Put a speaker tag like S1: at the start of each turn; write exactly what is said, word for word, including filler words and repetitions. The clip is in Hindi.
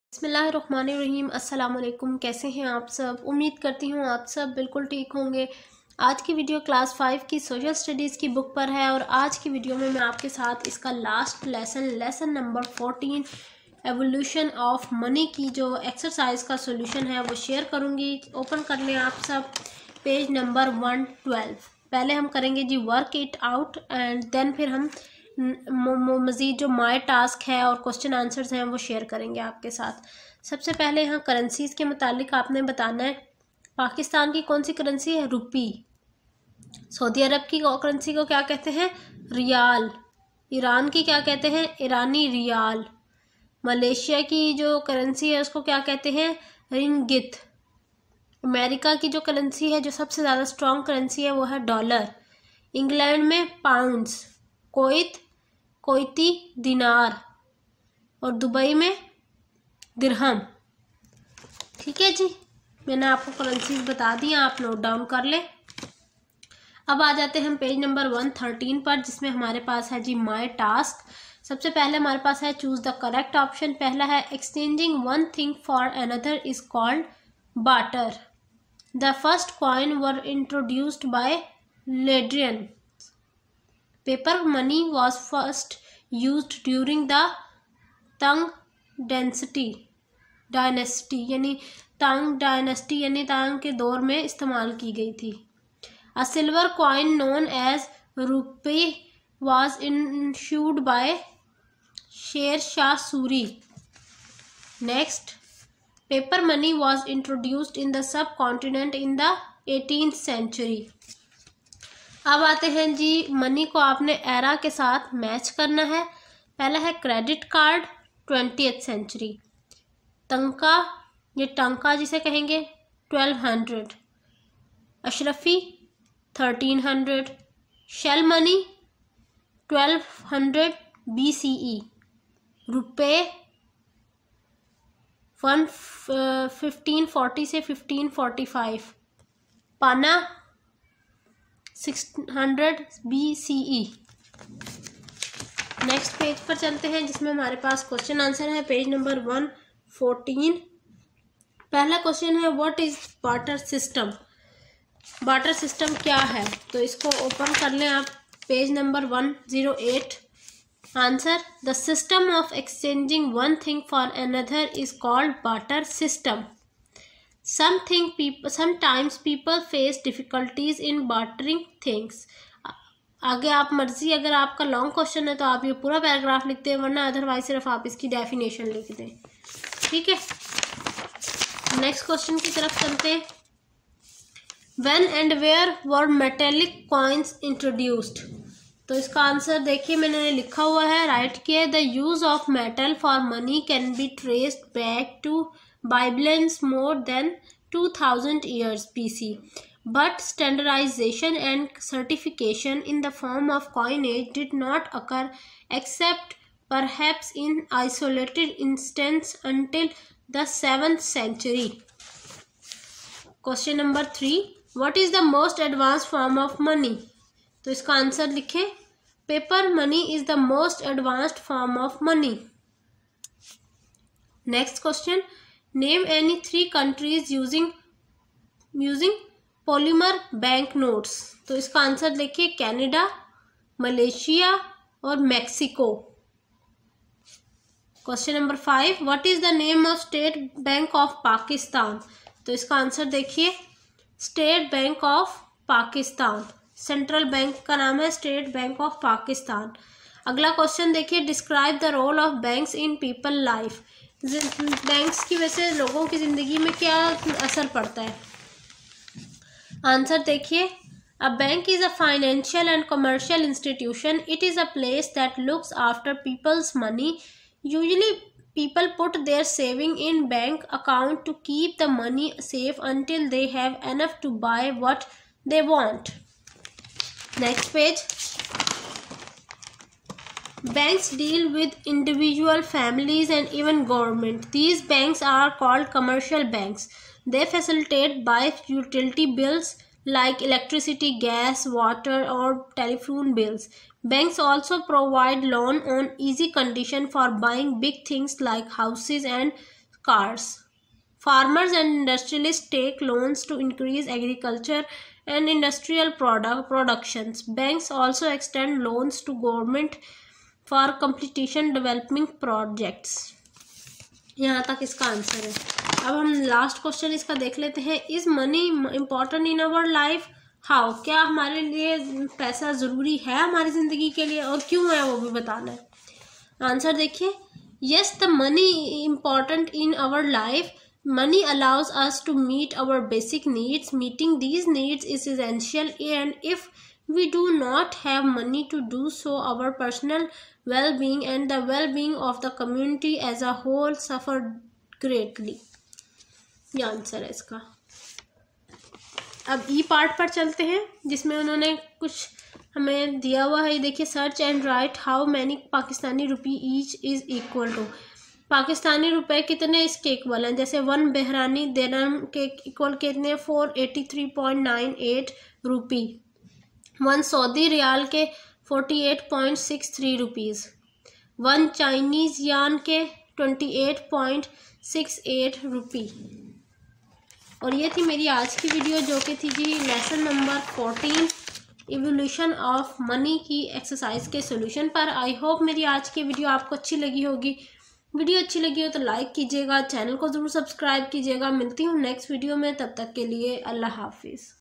S1: बिस्मिल्लाहिर्रहमानिर्रहीम। अस्सलाम वालेकुम। कैसे हैं आप सब? उम्मीद करती हूँ आप सब बिल्कुल ठीक होंगे। आज की वीडियो क्लास फाइव की सोशल स्टडीज़ की बुक पर है और आज की वीडियो में मैं आपके साथ इसका last lesson lesson number fourteen evolution of money की जो एक्सरसाइज का सोल्यूशन है वो शेयर करूँगी। ओपन कर लें आप सब पेज नंबर वन ट्वेल्व। पहले हम करेंगे जी work it out and then फिर हम मज़ीद जो माय टास्क है और क्वेश्चन आंसर्स हैं वो शेयर करेंगे आपके साथ। सबसे पहले यहाँ करेंसीज़ के मुतालिक आपने बताना है पाकिस्तान की कौन सी करेंसी है? रुपी। सऊदी अरब की करेंसी को क्या कहते हैं? रियाल। ईरान की क्या कहते हैं? ईरानी रियाल। मलेशिया की जो करेंसी है उसको क्या कहते हैं? रिंगित। अमेरिका की जो करेंसी है जो सबसे ज़्यादा स्ट्रॉन्ग करेंसी है वो है डॉलर। इंग्लैंड में पाउंड्स। कोइत कोइती दिनार और दुबई में दिरहम। ठीक है जी, मैंने आपको करेंसीज बता दी, आप नोट डाउन कर लें। अब आ जाते हैं हम पेज नंबर वन थर्टीन पर जिसमें हमारे पास है जी माय टास्क। सबसे पहले हमारे पास है चूज द करेक्ट ऑप्शन। पहला है exchanging one thing for another is called barter. The first coin were introduced by Lydian. Paper money was first used during the Tang dynasty dynasty यानी Tang dynasty यानी तांग के दौर में इस्तेमाल की गई थी। A silver coin known as rupee was issued by Sher Shah Suri. Next, paper money was introduced in the subcontinent in the eighteenth century. अब आते हैं जी मनी को आपने एरा के साथ मैच करना है। पहला है credit card twentieth century. Tanka ये टंका जिसे कहेंगे ट्वेल्व हंड्रेड। अशरफी thirteen hundred. Shell money twelve hundred B C E. रुपये वन फिफ्टीन फोर्टी से फिफ्टीन फोर्टी फाइव। पाना six hundred B C E. Next page पर चलते हैं जिसमें हमारे पास क्वेश्चन आंसर है पेज नंबर वन फोर्टीन। पहला क्वेश्चन है what is barter system. Barter system क्या है? तो इसको ओपन कर लें आप page number one zero eight. Answer the system of exchanging one thing for another is called barter system. Something people sometimes people face difficulties in bartering things. आगे आप मर्जी, अगर आपका लॉन्ग क्वेश्चन है तो आप ये पूरा पैराग्राफ लिखते हैं, वरना अदरवाइज सिर्फ आप इसकी डेफिनेशन लिख दें। ठीक है, नेक्स्ट क्वेश्चन की तरफ चलते हैं। When and where were metallic coins introduced? तो इसका आंसर देखिए मैंने लिखा हुआ है, राइट किया। The use of metal for money can be traced back to Babylon's more than two thousand years B C, but standardization and certification in the form of coinage did not occur except perhaps in isolated instances until the seventh century. Question number three, what is the most advanced form of money? तो इसका आंसर लिखें, paper money is the most advanced form of money. Next question, name any three countries using using polymer bank notes. तो इसका आंसर देखिए कनाडा, मलेशिया और Mexico. Question number five, what is the name of State Bank of Pakistan. तो इसका आंसर देखिए State Bank of Pakistan. Central bank का नाम है स्टेट बैंक ऑफ पाकिस्तान। अगला क्वेश्चन देखिए, describe the role of banks in people life. Banks की वजह से लोगों की ज़िंदगी में क्या असर पड़ता है? आंसर देखिए, a bank is a financial and commercial institution. It is a place that looks after people's money. Usually people put their saving in bank account to keep the money safe until they have enough to buy what they want. Next page, banks deal with individual families and even government. These banks are called commercial banks. They facilitate buy utility bills like electricity, gas, water or telephone bills. Banks also provide loan on easy condition for buying big things like houses and cars. Farmers and industrialists take loans to increase agriculture and industrial product productions. Banks also extend loans to government for completion developing projects. यहाँ तक इसका आंसर है। अब हम लास्ट क्वेश्चन इसका देख लेते हैं। Is money important in our life? How, क्या हमारे लिए पैसा ज़रूरी है हमारी ज़िंदगी के लिए, और क्यों है वो भी बताना है। आंसर देखिए, yes the money important in our life. Money allows us to meet our basic needs. Meeting these needs is essential, and if we do not have money to do so, our personal well-being and the well-being of the community as a whole suffer greatly. ये आंसर है इसका। अब ई पार्ट पर चलते हैं, जिसमें उन्होंने कुछ हमें दिया हुआ है। देखिए, search and write how many Pakistani rupee each is equal to. Pakistani रुपए कितने इसके इक्वल हैं? जैसे वन बहरानी दिरहम के इक्वल कितने? Four eighty three point nine eight rupee. One Saudi riyal के forty eight point six three rupees. One Chinese yuan के twenty eight point six eight rupee. और ये थी मेरी आज की वीडियो, जो कि थी जी lesson number fourteen, evolution of money की एक्सरसाइज के सोल्यूशन पर। आई होप मेरी आज की वीडियो आपको अच्छी लगी होगी। वीडियो अच्छी लगी हो तो लाइक कीजिएगा, चैनल को ज़रूर सब्सक्राइब कीजिएगा। मिलती हूँ नेक्स्ट वीडियो में, तब तक के लिए अल्लाह हाफिज़।